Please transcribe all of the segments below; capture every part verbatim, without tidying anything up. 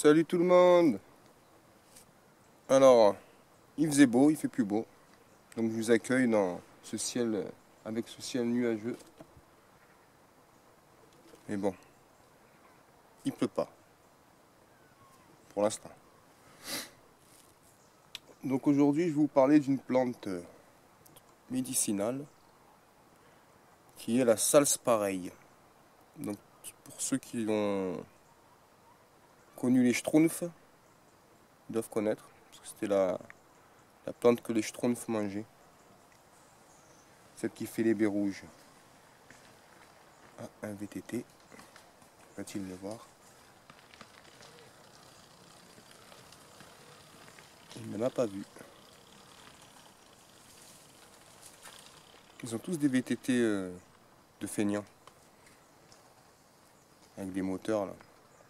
Salut tout le monde. Alors, il faisait beau, il fait plus beau. Donc je vous accueille dans ce ciel, euh, avec ce ciel nuageux. Mais bon, il pleut pas, pour l'instant. Donc aujourd'hui, je vais vous parler d'une plante euh, médicinale qui est la salspareille. Donc pour ceux qui ont connu les schtroumpfs, ils doivent connaître, parce que c'était la, la plante que les schtroumpfs mangeaient. Celle qui fait les baies rouges. Ah, un V T T. Va-t-il le voir? Il ne m'a pas vu. Ils ont tous des V T T euh, de feignants. Avec des moteurs là.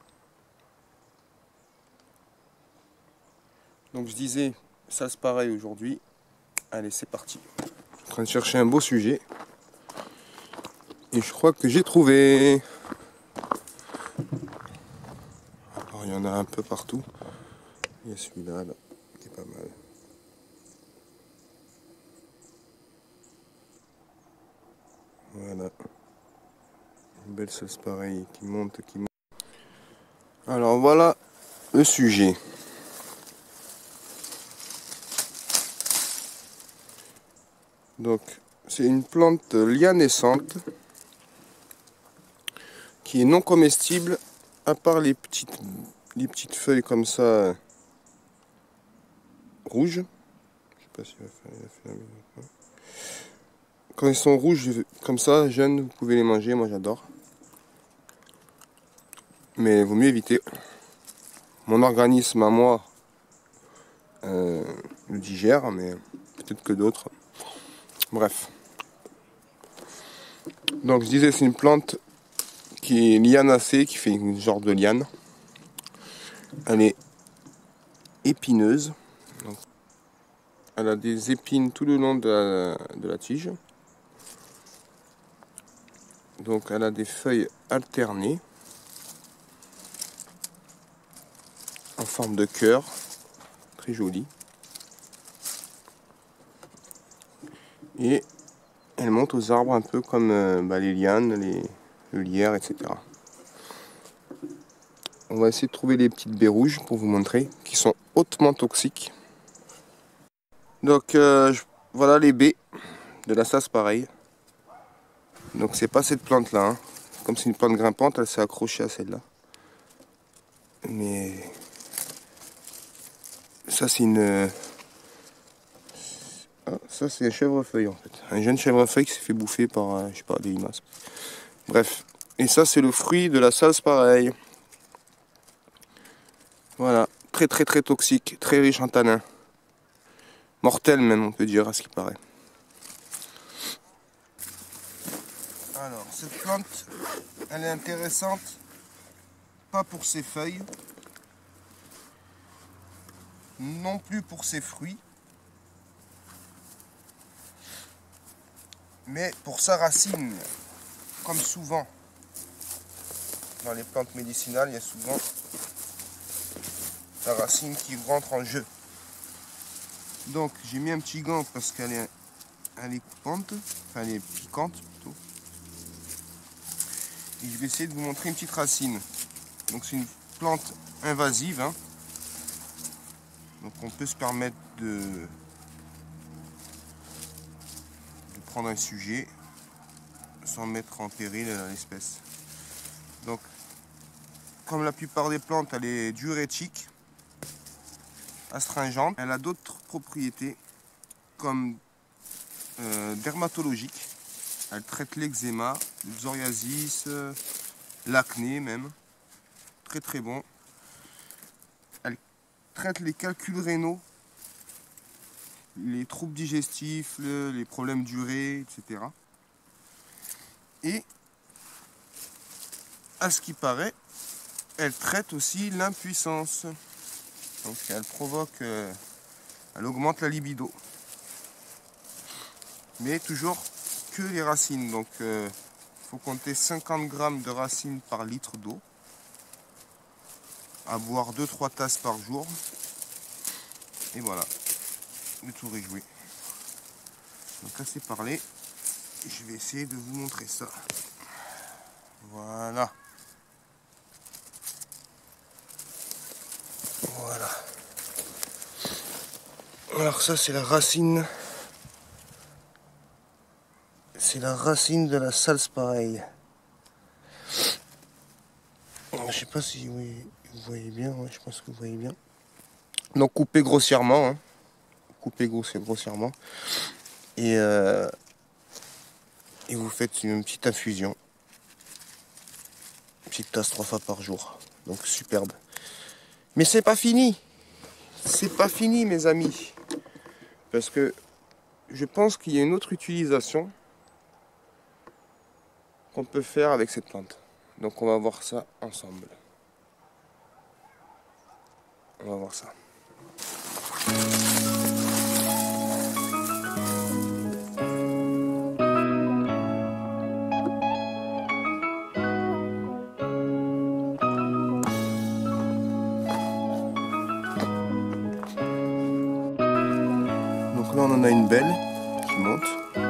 Donc je disais, ça c'est pareil aujourd'hui. Allez, c'est parti. Je suis en train de chercher un beau sujet. Et je crois que j'ai trouvé. Alors il y en a un peu partout. Il y a celui-là, là, qui est pas mal. Voilà. Une belle sauce pareille qui monte, qui monte. Alors voilà le sujet. Donc c'est une plante lianescente qui est non comestible à part les petites, les petites feuilles comme ça euh, rouges. Je sais pas si il va faire, il va faire la minute. Quand ils sont rouges comme ça, jeunes, vous pouvez les manger, moi j'adore. Mais il vaut mieux éviter. Mon organisme à moi euh, le digère, mais peut-être que d'autres. Bref. Donc je disais, c'est une plante qui est lianacée, qui fait une genre de liane. Elle est épineuse. Donc, elle a des épines tout le long de la, de la tige. Donc elle a des feuilles alternées en forme de cœur, très jolie. Et elle monte aux arbres un peu comme euh, bah, les lianes, les, le lierre, et cetera. On va essayer de trouver les petites baies rouges pour vous montrer, qui sont hautement toxiques. Donc euh, je, voilà les baies de la sarsaparille. Donc c'est pas cette plante là, hein. Comme c'est une plante grimpante, elle s'est accrochée à celle-là. Mais ça c'est une... Ah, ça c'est un chèvrefeuille en fait. Un jeune chèvrefeuille qui s'est fait bouffer par, euh, je sais pas, des limaces. Bref. Et ça c'est le fruit de la sarsaparille. Voilà. Très très très toxique, très riche en tanins. Mortel même on peut dire à ce qui paraît. Alors cette plante, elle est intéressante, pas pour ses feuilles, non plus pour ses fruits, mais pour sa racine. Comme souvent dans les plantes médicinales, il y a souvent la racine qui rentre en jeu. Donc j'ai mis un petit gant parce qu'elle est, elle est coupante, enfin elle est piquante plutôt. Et je vais essayer de vous montrer une petite racine. Donc c'est une plante invasive, hein. Donc on peut se permettre de, de prendre un sujet sans mettre en péril l'espèce. Donc comme la plupart des plantes, elle est diurétique, astringente. Elle a d'autres propriétés comme euh, dermatologiques. Elle traite l'eczéma, le psoriasis, euh, l'acné même. Très très bon. Elle traite les calculs rénaux, les troubles digestifs, le, les problèmes d'urée, et cetera. Et à ce qui paraît, elle traite aussi l'impuissance. Donc elle provoque, euh, elle augmente la libido. Mais toujours que les racines. Donc il euh, faut compter cinquante grammes de racines par litre d'eau. à boire deux trois tasses par jour. Et voilà, le tour est joué. Donc assez parlé, je vais essayer de vous montrer ça. Voilà. Voilà. Alors ça c'est la racine. C'est la racine de la salspareille. Je sais pas si vous voyez bien, ouais, je pense que vous voyez bien. Donc coupez grossièrement, hein. Coupez grossièrement. Et, euh, et vous faites une petite infusion. Une petite tasse trois fois par jour. Donc superbe. Mais c'est pas fini. C'est pas fini mes amis. Parce que je pense qu'il y a une autre utilisation qu'on peut faire avec cette plante. Donc on va voir ça ensemble. On va voir ça. Donc là on en a une belle qui monte.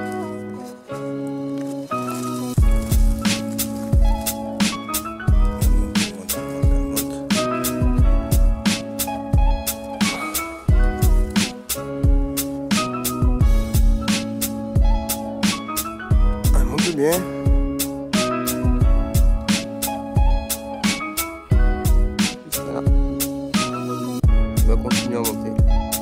Bien. Voilà. Il va continuer à monter.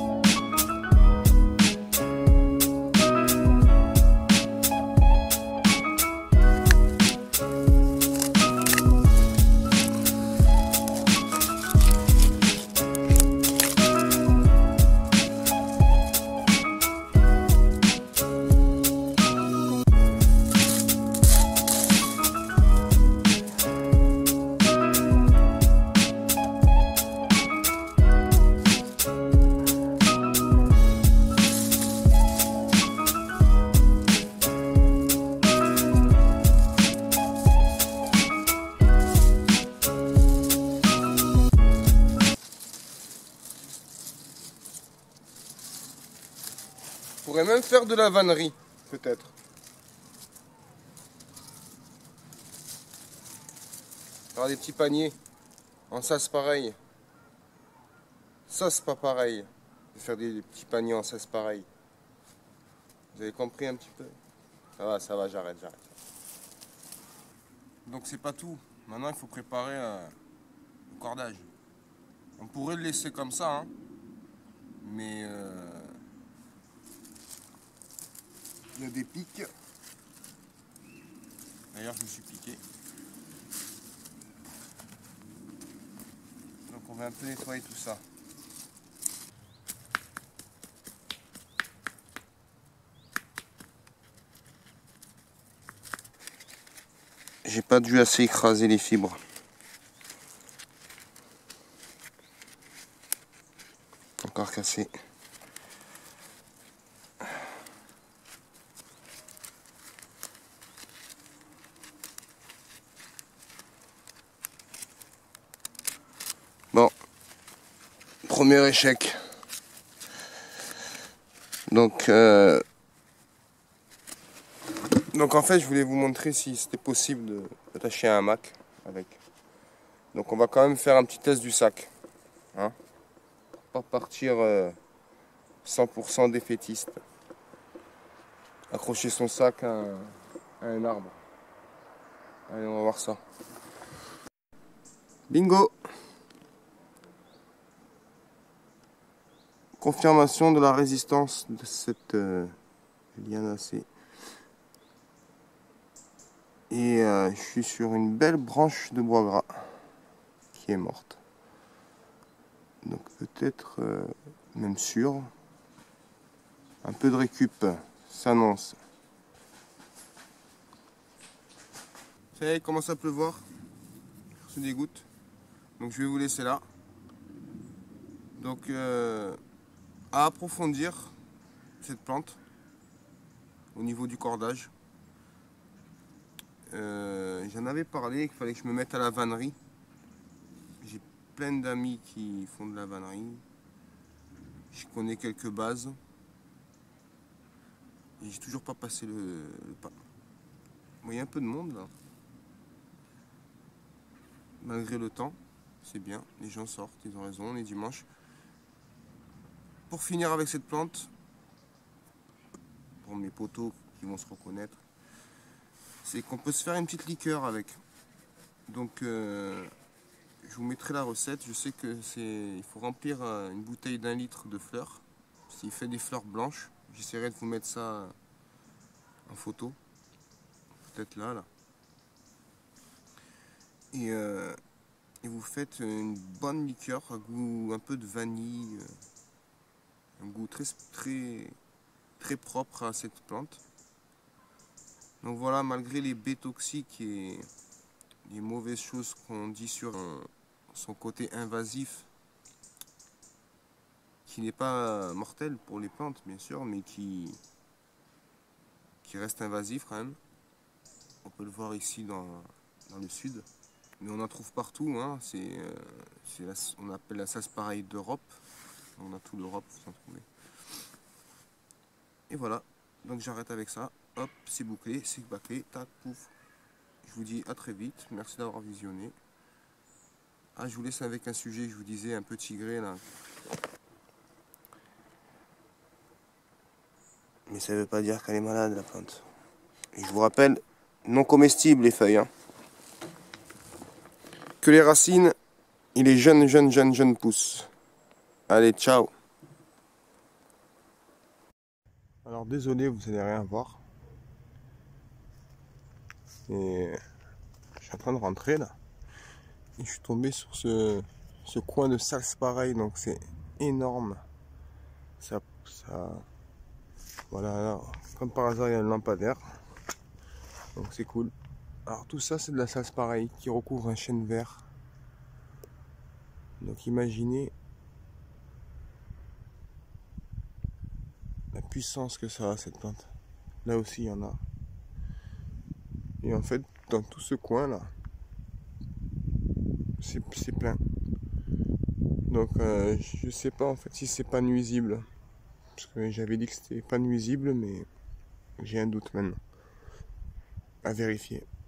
On pourrait même faire de la vannerie, peut-être. Faire des petits paniers en sas pareil. Ça, c'est pas pareil. De faire des petits paniers en sas pareil. Vous avez compris un petit peu? Ça va, ça va, j'arrête, j'arrête. Donc c'est pas tout. Maintenant, il faut préparer euh, le cordage. On pourrait le laisser comme ça, hein. Mais euh, il y a des pics. D'ailleurs, je me suis piqué. Donc on va un peu nettoyer tout ça. J'ai pas dû assez écraser les fibres. Encore cassé. Bon, premier échec. Donc, euh, donc en fait, je voulais vous montrer si c'était possible d'attacher un hamac avec. Donc on va quand même faire un petit test du sac. Hein, pour pas partir euh, cent pour cent défaitiste. Accrocher son sac à un, à un arbre. Allez, on va voir ça. Bingo! Confirmation de la résistance de cette euh, lianacée. Et euh, je suis sur une belle branche de bois gras qui est morte. Donc peut-être euh, même sûr. Un peu de récup s'annonce. Ça y est, il commence à pleuvoir. Je me dégoûte. Donc je vais vous laisser là. Donc euh, à approfondir cette plante au niveau du cordage. Euh, J'en avais parlé qu'il fallait que je me mette à la vannerie. J'ai plein d'amis qui font de la vannerie. Je connais quelques bases. Et j'ai toujours pas passé le, le pas. Bon, il y a un peu de monde là. Malgré le temps, c'est bien. Les gens sortent, ils ont raison, on est dimanche. Pour finir avec cette plante, pour mes potos qui vont se reconnaître, c'est qu'on peut se faire une petite liqueur avec. Donc euh, je vous mettrai la recette. Je sais que c'est, il faut remplir une bouteille d'un litre de fleurs. S'il fait des fleurs blanches, j'essaierai de vous mettre ça en photo. Peut-être là, là. Et, euh, et vous faites une bonne liqueur à goût un peu de vanille, un goût très très très propre à cette plante. Donc voilà, malgré les baies toxiques et les mauvaises choses qu'on dit sur son côté invasif, qui n'est pas mortel pour les plantes bien sûr, mais qui, qui reste invasif quand même. On peut le voir ici dans, dans le sud, mais on en trouve partout, hein. C'est, euh, c'est la, on appelle la sarsaparille d'Europe, on a tout l'Europe, vous en trouvez. Et voilà, donc j'arrête avec ça, hop, c'est bouclé, c'est bâclé, tac, pouf. Je vous dis à très vite, merci d'avoir visionné. Ah, je vous laisse avec un sujet que je vous disais, un peu tigré là. Mais ça veut pas dire qu'elle est malade la plante. Et je vous rappelle, non comestibles les feuilles. Hein. Que les racines et les jeunes, jeunes, jeunes, jeunes pousses. Allez, ciao. Alors désolé, vous allez rien voir. Et je suis en train de rentrer là. Et je suis tombé sur ce, ce coin de sarsaparille, donc c'est énorme. Ça, ça, voilà, alors, comme par hasard il y a un lampadaire. Donc c'est cool. Alors tout ça c'est de la sarsaparille qui recouvre un chêne vert. Donc imaginez la puissance que ça a cette plante. Là aussi il y en a. Et en fait dans tout ce coin là, c'est plein. Donc euh, je sais pas en fait si c'est pas nuisible. Parce que j'avais dit que c'était pas nuisible, mais j'ai un doute maintenant. À vérifier.